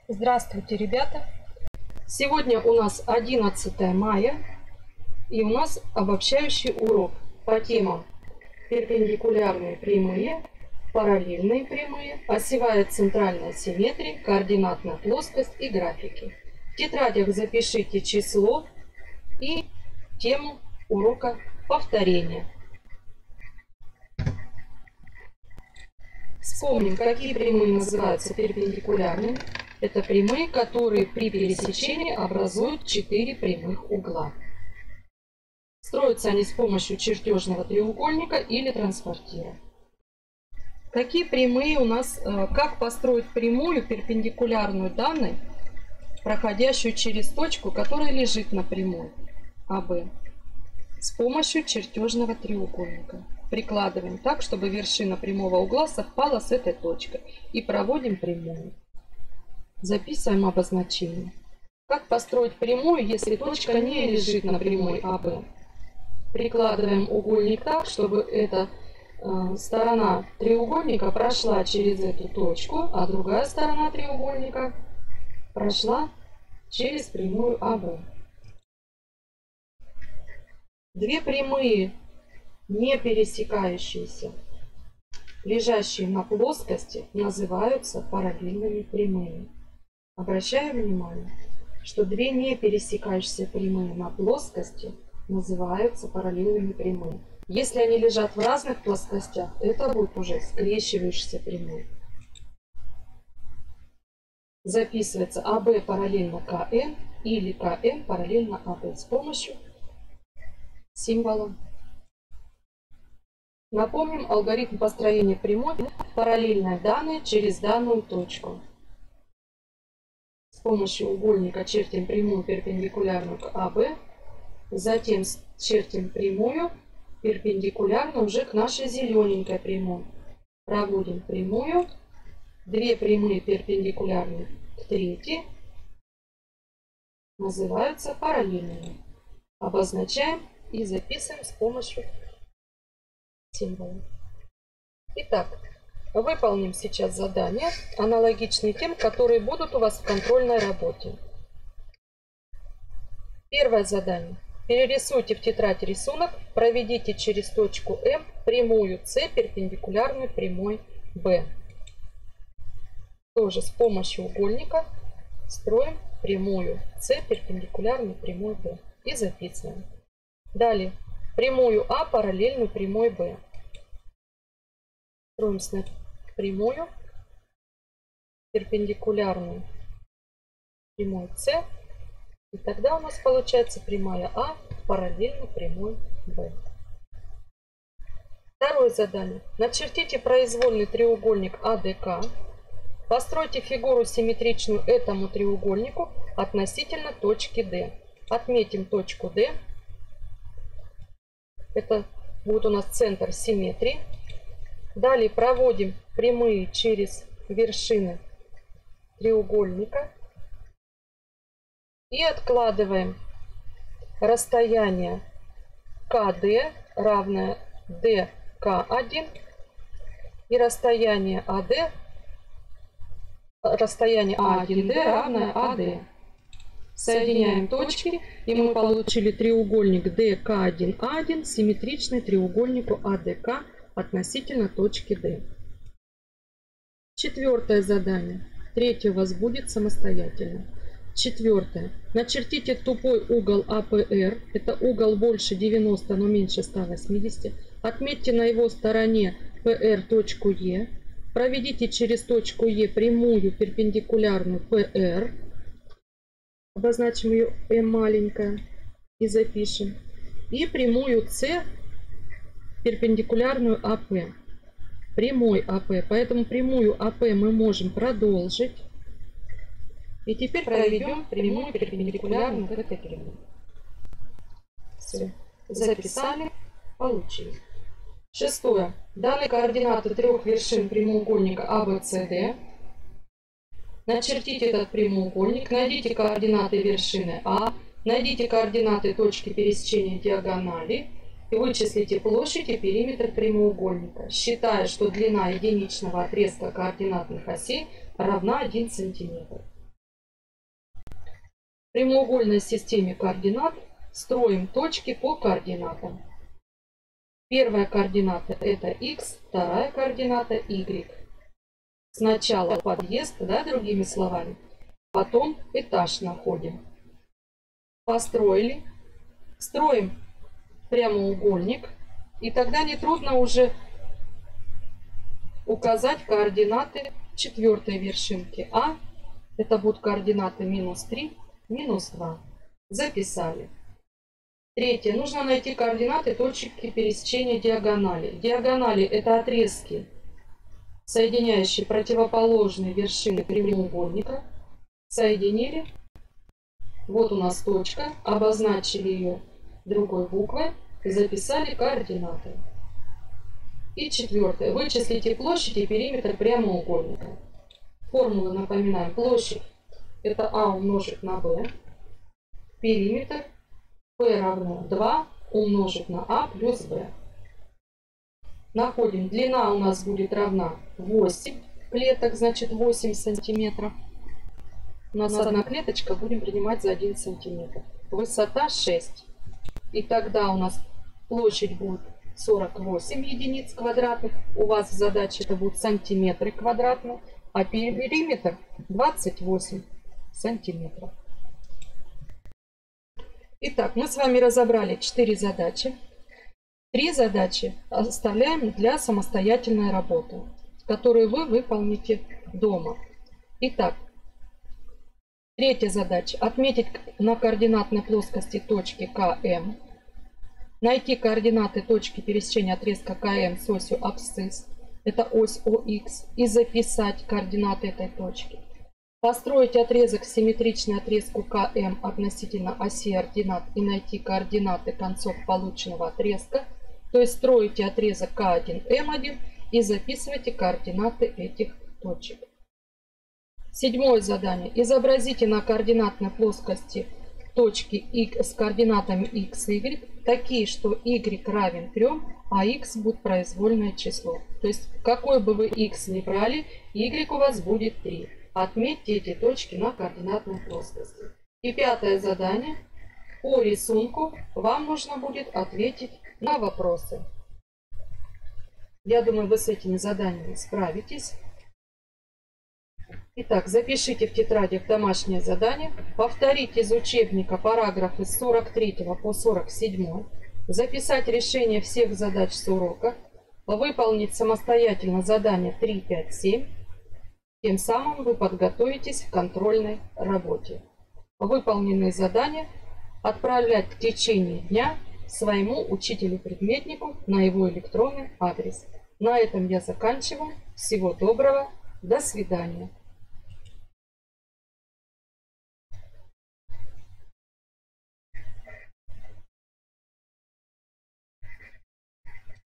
Здравствуйте, ребята! Сегодня у нас 11 мая и у нас обобщающий урок по темам перпендикулярные прямые, параллельные прямые, осевая центральная симметрия, координатная плоскость и графики. В тетрадях запишите число и тему урока повторения. Вспомним, какие прямые называются перпендикулярными. Это прямые, которые при пересечении образуют 4 прямых угла. Строятся они с помощью чертежного треугольника или транспортира. Какие прямые у нас, как построить прямую перпендикулярную данной, проходящую через точку, которая лежит на прямой АБ, с помощью чертежного треугольника. Прикладываем так, чтобы вершина прямого угла совпала с этой точкой. И проводим прямую. Записываем обозначение. Как построить прямую, если точка не лежит на прямой АБ? Прикладываем угольник так, чтобы эта сторона треугольника прошла через эту точку, а другая сторона треугольника прошла через прямую АБ. Две прямые, не пересекающиеся, лежащие на плоскости, называются параллельными прямыми. Обращаем внимание, что две не пересекающиеся прямые на плоскости называются параллельными прямыми. Если они лежат в разных плоскостях, это будет уже скрещивающиеся прямые. Записывается АБ параллельно КН или КН параллельно АБ с помощью символа. Напомним алгоритм построения прямой, параллельной данной через данную точку. С помощью угольника чертим прямую перпендикулярную к АБ, затем чертим прямую перпендикулярную уже к нашей зелененькой прямой. Проводим прямую, две прямые перпендикулярные к третьей, называются параллельными. Обозначаем и записываем с помощью символа. Итак, выполним сейчас задания, аналогичные тем, которые будут у вас в контрольной работе. Первое задание. Перерисуйте в тетрадь рисунок, проведите через точку М прямую С перпендикулярную прямой Б. Тоже с помощью угольника строим прямую С перпендикулярную прямой Б. И записываем. Далее прямую А параллельную прямой Б. Строим прямую перпендикулярную прямой С. И тогда у нас получается прямая А параллельно прямой Б. Второе задание. Начертите произвольный треугольник АДК. Постройте фигуру симметричную этому треугольнику относительно точки D. Отметим точку D. Это будет у нас центр симметрии. Далее проводим прямые через вершины треугольника. И откладываем расстояние КД равное ДК1 и расстояние АД, расстояние А1Д равное АД. Соединяем точки, и мы получили треугольник ДК1А1, симметричный треугольнику АДК относительно точки D. Четвертое задание. Третье у вас будет самостоятельно. Четвертое. Начертите тупой угол АПР. Это угол больше 90, но меньше 180. Отметьте на его стороне ПР точку Е. Проведите через точку Е прямую перпендикулярную ПР. Обозначим ее М маленькая и запишем. И прямую С перпендикулярную АП. Прямой АП. Поэтому прямую АП мы можем продолжить. И теперь проведем прямую перпендикулярную к этой прямой. Все. Записали. Получили. Шестое. Даны координаты трех вершин прямоугольника АБЦД. Начертите этот прямоугольник. Найдите координаты вершины А. Найдите координаты точки пересечения диагонали. И вычислите площадь и периметр прямоугольника, считая, что длина единичного отрезка координатных осей равна 1 см. прямоугольной системе координат строим точки по координатам. Первая координата это x, вторая координата y. Сначала подъезд, да, другими словами, потом этаж находим. Построили, строим прямоугольник, и тогда нетрудно уже указать координаты четвертой вершинки. А это будут координаты -3, -2. Записали. Третье. Нужно найти координаты точки пересечения диагонали. Диагонали это отрезки, соединяющие противоположные вершины прямоугольника. Соединили. Вот у нас точка. Обозначили ее другой буквой. Записали координаты. И четвертое. Вычислите площадь и периметр прямоугольника. Формулы напоминаем. Площадь это А умножить на Б. Периметр P равно 2 умножить на А плюс Б. Находим. Длина у нас будет равна 8 клеток, значит 8 сантиметров. У нас одна клеточка, будем принимать за 1 сантиметр. Высота 6. И тогда у нас площадь будет 48 единиц квадратных. У вас в задаче это будут сантиметры квадратные. А периметр 28 сантиметров. Итак, мы с вами разобрали 4 задачи. 3 задачи оставляем для самостоятельной работы, которую вы выполните дома. Итак, третья задача. Отметить на координатной плоскости точки КМ. Найти координаты точки пересечения отрезка КМ с осью абсцисс. Это ось ОХ. И записать координаты этой точки. Построить отрезок симметричный отрезку КМ относительно оси ординат и найти координаты концов полученного отрезка. То есть строите отрезок К1, М1 и записывайте координаты этих точек. Седьмое задание. Изобразите на координатной плоскости точки с координатами x, y такие, что y равен 3, а x будет произвольное число. То есть какой бы вы x ни брали, y у вас будет 3. Отметьте эти точки на координатной плоскости. И пятое задание. По рисунку вам нужно будет ответить на вопросы. Я думаю, вы с этими заданиями справитесь. Итак, запишите в тетрадях домашнее задание. Повторите из учебника параграфы с 43 по 47. Записать решение всех задач с урока. Выполнить самостоятельно задание 3, 5, 7. Тем самым вы подготовитесь к контрольной работе. Выполненные задания отправлять в течение дня своему учителю-предметнику на его электронный адрес. На этом я заканчиваю. Всего доброго. До свидания.